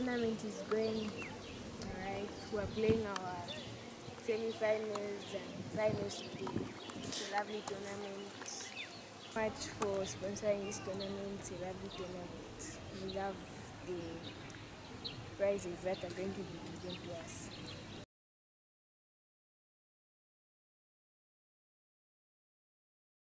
Tournament is going alright. We're playing our semi-finals and finals today. It's a lovely tournament. Much for sponsoring this tournament. It's a lovely tournament. We love the prizes that are going to be given to us.